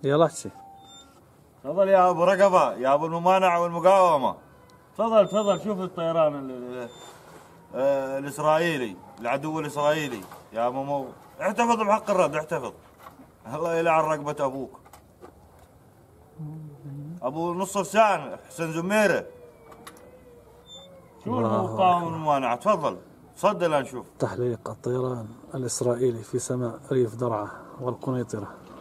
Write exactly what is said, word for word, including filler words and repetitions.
يلا احكي. تفضل يا ابو رقبه، يا ابو الممانعه والمقاومه. تفضل تفضل، شوف الطيران ال ال آه الاسرائيلي، العدو الاسرائيلي يا ممو. احتفظ بحق الرد، احتفظ. الله يلعن رقبه ابوك. ابو نص لسان حسن زميره. شو المقاومه والممانعه؟ تفضل صد لا نشوف. تحليق الطيران الإسرائيلي في سماء ريف درعا والقنيطرة.